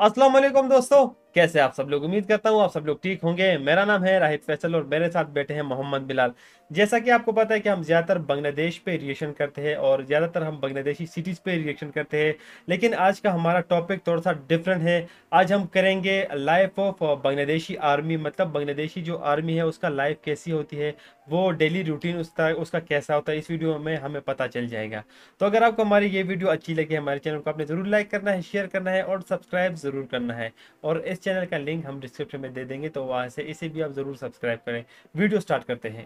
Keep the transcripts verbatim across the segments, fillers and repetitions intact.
अस्सलाम वालेकुम दोस्तों, कैसे आप सब लोग। उम्मीद करता हूँ आप सब लोग ठीक होंगे। मेरा नाम है राहित फैसल और मेरे साथ बैठे हैं मोहम्मद बिलाल। जैसा कि आपको पता है कि हम ज़्यादातर बांग्लादेश पे रिएक्शन करते हैं और ज़्यादातर हम बांग्लादेशी सिटीज़ पे रिएक्शन करते हैं, लेकिन आज का हमारा टॉपिक थोड़ा सा डिफरेंट है। आज हम करेंगे लाइफ ऑफ बांग्लादेशी आर्मी, मतलब बांग्लादेशी जो आर्मी है उसका लाइफ कैसी होती है, वो डेली रूटीन उसका उसका कैसा होता है, इस वीडियो में हमें पता चल जाएगा। तो अगर आपको हमारी ये वीडियो अच्छी लगे, हमारे चैनल को आपने ज़रूर लाइक करना है, शेयर करना है और सब्सक्राइब ज़रूर करना है। और इस चैनल का लिंक हम डिस्क्रिप्शन में दे देंगे, तो वहाँ से इसे भी आप ज़रूर सब्सक्राइब करें। वीडियो स्टार्ट करते हैं।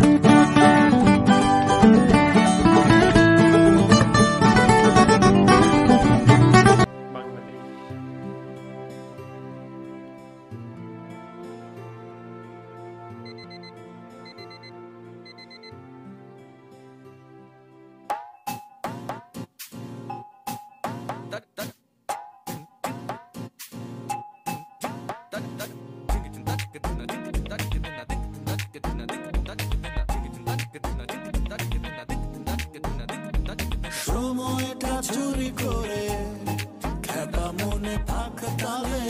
সময়টা চুরি করে খেপা মনে পাখ তালে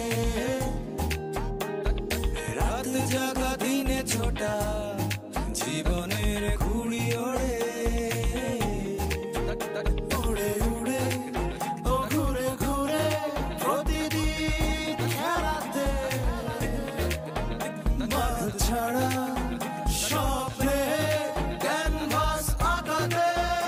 রাত জাগা দিনে ছোটা জীবনের ঘুড়ি ওড়ে উড়ে উড়ে ও ঘুরে ঘুরে প্রতিদিন খেলাতে বাধ ছাড়া স্বপ্নে ক্যানভাস আঁকাতে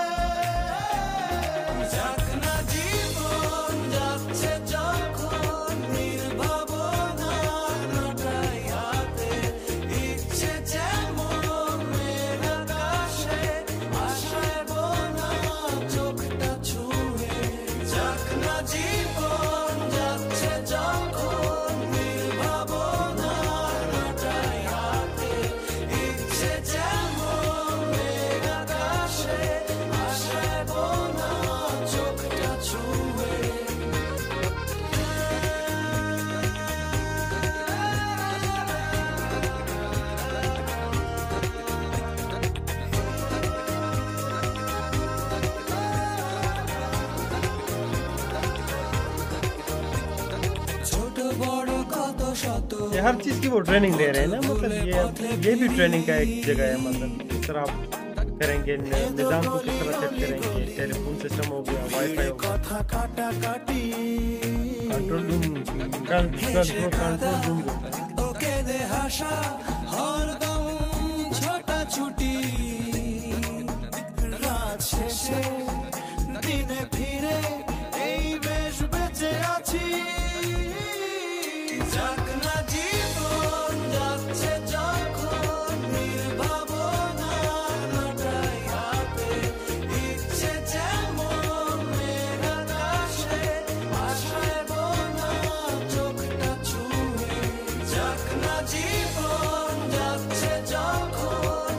ये हर चीज़ की वो ट्रेनिंग ले रहे हैं ना, मतलब ये ये भी ट्रेनिंग का एक जगह है। मतलब किस तरह आप करेंगे, निज़ाम को किस तरह सेट करेंगे, टेलीफोन सिस्टम हो गया, वाईफाई हो गया, control room control control room দিনে ফিরে এই বেশ বেঁচে আছি যাক না জীবন যাচ্ছে যখন নির্ভাবনাটাই হাতে ইচ্ছে যেমন মেঘ আকাশে আশায় বোনা চোখটা ছুঁয়ে যাক না জীবন যাচ্ছে যখন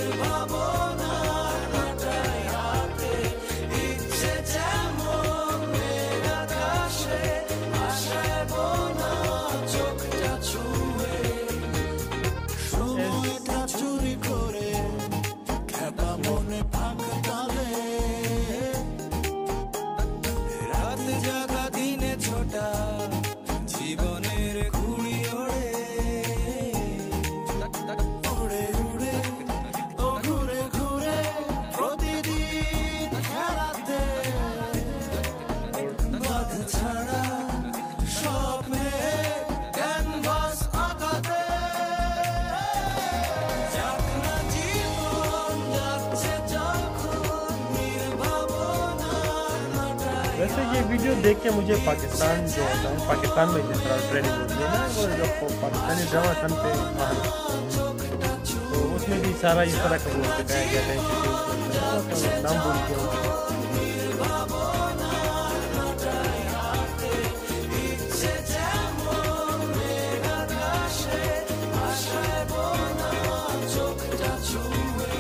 নির্ভাবনাটাই হাতে ইচ্ছে যেমন মেঘ আকাশে আশায় বোনা চোখটা ছুঁয়ে সময়টা চুরি করে খেপা মনে ফাঁক তালে রাত জাগা দিনে ছোটা জীবনের ঘুড়ি ওড়ে উড়ে উড়ে ও ঘুরে ঘুরে প্রতিদিন খেলাতে বাধ ছাড়া স্বপ্নে ক্যানভাস আঁকাতে যাক না জীবন যাচ্ছে যখন নির্ভাবনাটাই वैसे ये वीडियो देख के मुझे पाकिस्तान जो होता है, पाकिस्तान में जिस तरह ट्रेनिंग होती है ना, वो जो पाकिस्तानी ड्रामा सन पे महान, तो उसमें भी सारा इस तरह का वो दिखाया गया था। तो नाम भूल गया हूँ। ইচ্ছে যেমন মেঘ আকাশে আশায় বোনা চোখটা ছুঁয়ে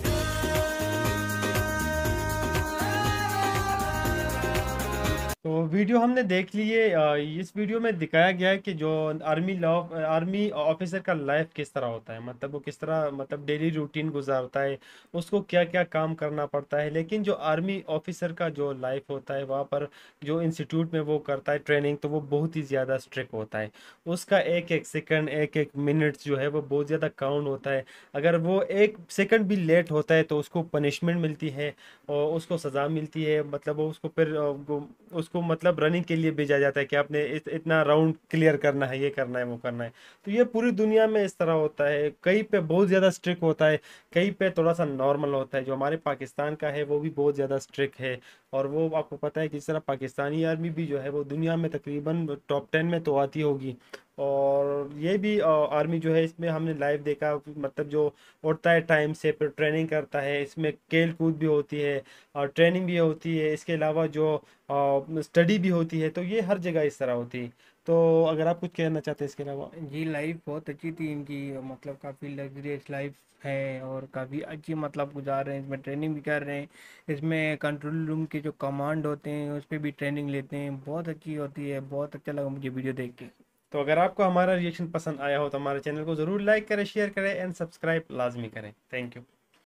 तो वीडियो हमने देख ली है। अ, इस वीडियो में दिखाया गया है कि जो आर्मी लॉ आर्मी ऑफिसर का लाइफ किस तरह होता है, मतलब वो किस तरह मतलब डेली रूटीन गुजारता है, उसको क्या क्या काम करना पड़ता है। लेकिन जो आर्मी ऑफिसर का जो लाइफ होता है वहाँ पर जो इंस्टीट्यूट में वो करता है ट्रेनिंग, तो वो बहुत ही ज़्यादा स्ट्रिक्ट होता है। उसका एक एक सेकंड, एक एक मिनट जो है वो बहुत ज़्यादा काउंट होता है। अगर वो एक सेकंड भी लेट होता है तो उसको पनिशमेंट मिलती है और उसको सज़ा मिलती है। मतलब वो उसको फिर अ, वो- उसको मतलब रनिंग के लिए भेजा जाता है कि आपने इत, इतना राउंड क्लियर करना है, ये करना है, वो करना है। तो ये पूरी दुनिया में इस तरह होता है। कहीं पे बहुत ज़्यादा स्ट्रिक्ट होता है, कहीं पे थोड़ा सा नॉर्मल होता है। जो हमारे पाकिस्तान का है वो भी बहुत ज़्यादा स्ट्रिक्ट है। और वो आपको पता है कि जिस तरह पाकिस्तानी आर्मी भी जो है वो दुनिया में तकरीबन टॉप टेन में तो आती होगी। और ये भी अ, आर्मी जो है इसमें हमने लाइव देखा, मतलब जो उठता है टाइम से, फिर ट्रेनिंग करता है, इसमें खेल कूद भी होती है और ट्रेनिंग भी होती है। इसके अलावा जो स्टडी भी होती है, तो ये हर जगह इस तरह होती है। तो अगर आप कुछ कहना चाहते हैं इसके अलावा। जी लाइफ बहुत अच्छी थी इनकी, मतलब काफ़ी लग्जरियस लाइफ है और काफ़ी अच्छी मतलब गुजार रहे हैं। इसमें ट्रेनिंग भी कर रहे हैं, इसमें कंट्रोल रूम के जो कमांड होते हैं उस पर भी ट्रेनिंग लेते हैं। बहुत अच्छी होती है, बहुत अच्छा लगा मुझे वीडियो देख के। तो अगर आपको हमारा रिएक्शन पसंद आया हो तो हमारे चैनल को ज़रूर लाइक करें, शेयर करें एंड सब्सक्राइब लाजमी करें। Thank you.